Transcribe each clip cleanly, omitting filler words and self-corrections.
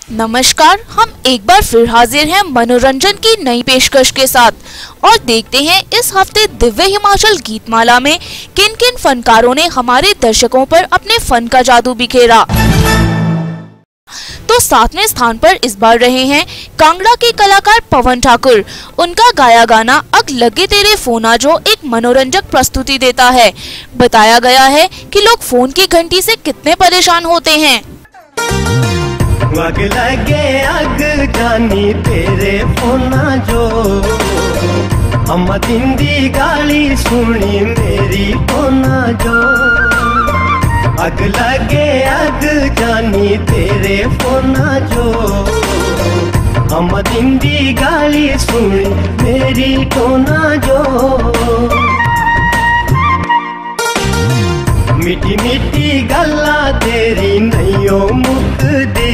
नमस्कार, हम एक बार फिर हाजिर हैं मनोरंजन की नई पेशकश के साथ और देखते हैं इस हफ्ते दिव्य हिमाचल गीतमाला में किन किन फनकारों ने हमारे दर्शकों पर अपने फन का जादू बिखेरा। तो 7वें स्थान पर इस बार रहे हैं कांगड़ा के कलाकार पवन ठाकुर। उनका गाया गाना अग लगे तेरे फोना जो एक मनोरंजक प्रस्तुति देता है। बताया गया है कि लोग फोन की घंटी से कितने परेशान होते हैं। अग लगे अग जानी तेरे फोना जो अम्मा दिंदी गाली सुनी मेरी फोना जो। अग लगे अग जानी तेरे फोना जो अम्मा दिंदी गाली सुनी मेरी फोना जो। मिठी मिठी गल्ला तेरी नैयो मुकदी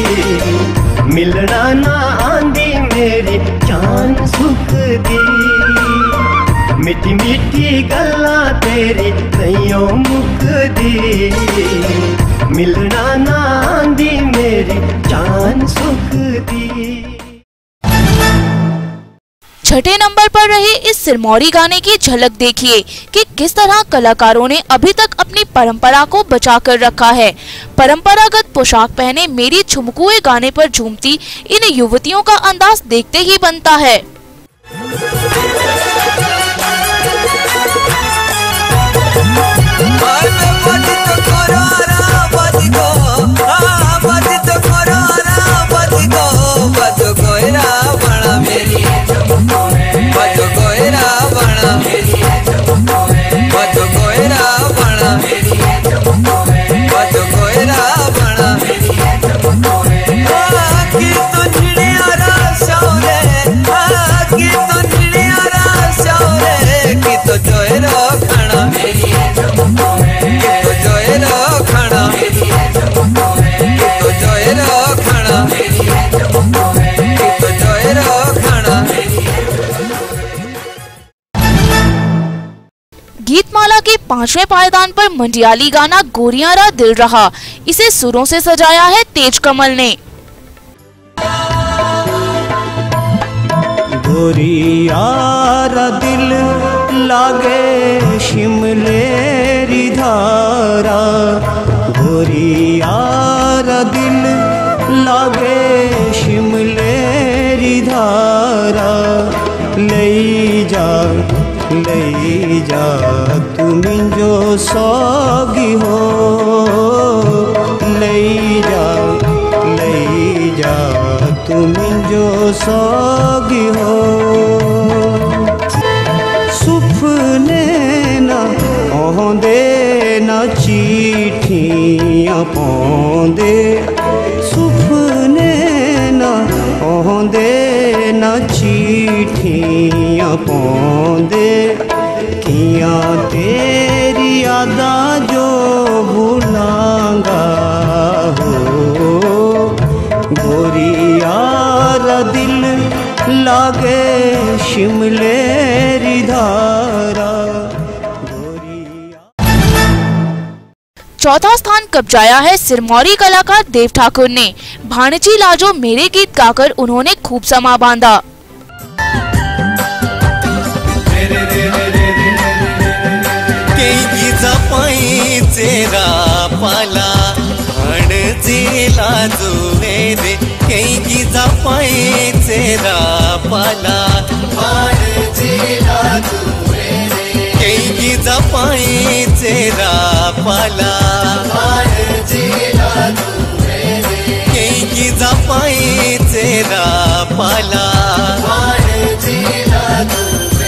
मिलना ना आंदी मेरी जान सुखदी। मिठी मिठी गल्ला तेरी नैयो मुकदी मिलना ना आंदी मेरी जान सुखदी। छठे नंबर पर रहे इस सिरमौरी गाने की झलक देखिए कि किस तरह कलाकारों ने अभी तक अपनी परंपरा को बचा कर रखा है। परंपरागत पोशाक पहने मेरी झुमकुए गाने पर झूमती इन युवतियों का अंदाज देखते ही बनता है। गीतमाला के 5वें पायदान पर मंडियाली गाना गोरियारा दिल रहा। इसे सुरों से सजाया है तेज कमल ने। गोरियारा दिल लागे शिमलेरी धारा। गोरियारा दिल लागे शिमलेरी धारा। ले जा तुम जो सोगी हो। ले जा तुम जो सोगी हो। सुपने ना आंदे ना चिट्ठियां पांदे। सुपने ना आंदे ना चिट्ठियां पांदे। किया तेरी यादा जो भुलांगा हो। गोरियारा दिल लागे शिमलेरी धारा। चौथा स्थान कब्जाया है सिरमौरी कलाकार देव ठाकुर ने। भाणजी लाजो मेरे गीत गाकर उन्होंने खूब समा बांधा। तेरा पाला भाणजी लाजो मेरे कहीं जपाई तेरा पाला भाणजी लाजो मेरे कहीं जपाई तेरा पाला भाणजी लाजो मेरे कहीं जपाई तेरा पाला भाणजी लाजो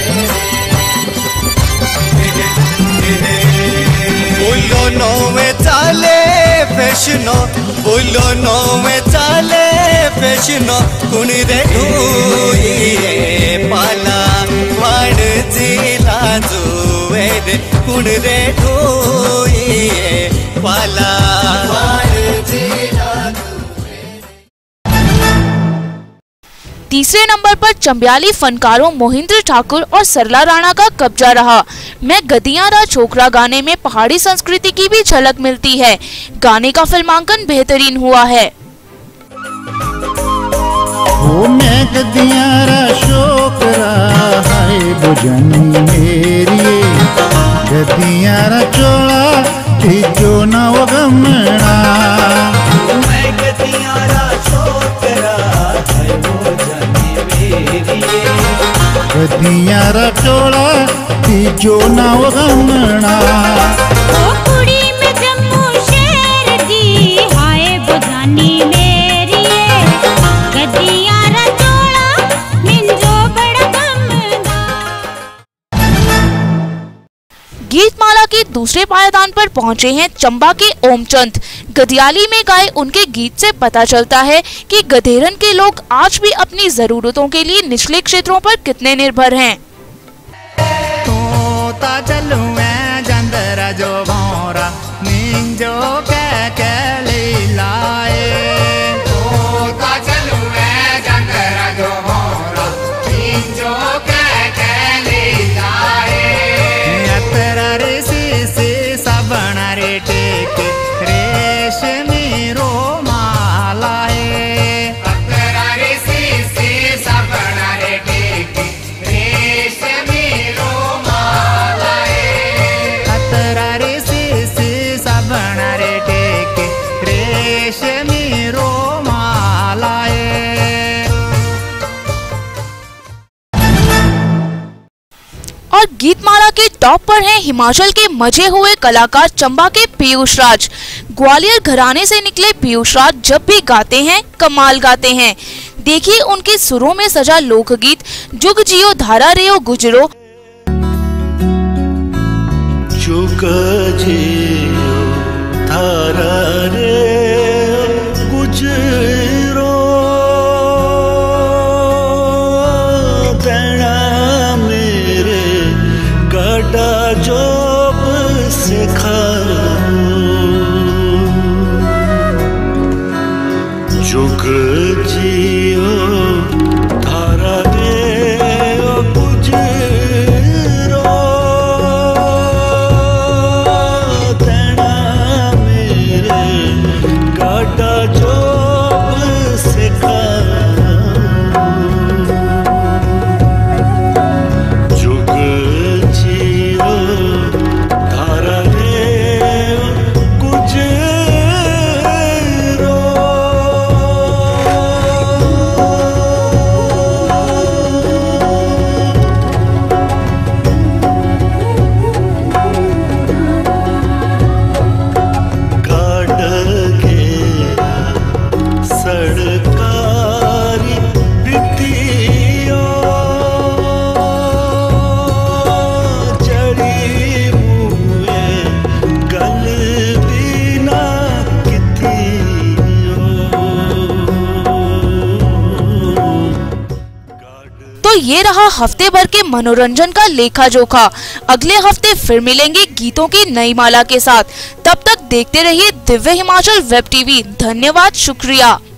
बोलो नो में चाले फैशनो। बोलो नो में चाले फैशनो। कुण रे ढूये पाला भाणजी लाजो मेरे कुण रे ढूये पाला भाणजी लाजो। तीसरे नंबर पर चंबियाली फनकारों मोहिंद्र ठाकुर और सरला राणा का कब्जा रहा। मैं गदियारा छोकरा गाने में पहाड़ी संस्कृति की भी झलक मिलती है। गाने का फिल्मांकन बेहतरीन हुआ है। गदियारा शोकरा हाय बुझनी मेरी गदियारा चोला तीजो नव गमना मैं गदियारा शोकरा हाय बुझनी मेरी गदियारा चोला तीजो नव गमना कुड़ी में जम्मू शेर दी हाय बुझनी मेरी गदियारा चोला मिंजो बड़ा गमना। गीतमाला के दूसरे पायदान पर पहुंचे हैं चंबा के ओमचंद। गदियाली में गाए उनके गीत से पता चलता है कि गधेरन के लोग आज भी अपनी जरूरतों के लिए निचले क्षेत्रों पर कितने निर्भर हैं। तोता चलू मैं जंदरा जो भौरा मिंजो के ले लाए तोता चलू मैं जंदरा जो भौरा मिंजो के ले लाए अतरा रे सी सबना रे टेके रेशमी रो माला है अतरा रे सी सबना रे टेके रेशमी रो माला अतरा रे सी सबना रे टेके रेशमी रो माला और गीतमाला के टॉप पर हैं हिमाचल के मजे हुए कलाकार चंबा के पीयूष राज। ग्वालियर घराने से निकले पीयूष राज जब भी गाते हैं कमाल गाते हैं। देखिए उनके सुरों में सजा लोकगीत जुग जियो धारा रेओ गुजरो। जुग जियो धारा रेओ गुजरो देना मेरे गड़ा जोब सिखारो जुग जियो धारा रेओ गुजरो देना मेरे गड़ा जोब सिखारो जुग जियो धारा रेओ गुजरो। सरकारी बितियो चढ़ी मुए गल बिना कितियो। तो ये रहा हफ्ते भर के मनोरंजन का लेखा जोखा। अगले हफ्ते फिर मिलेंगे गीतों की नई माला के साथ। तब तक देखते रहिए दिव्य हिमाचल वेब टीवी। धन्यवाद, शुक्रिया।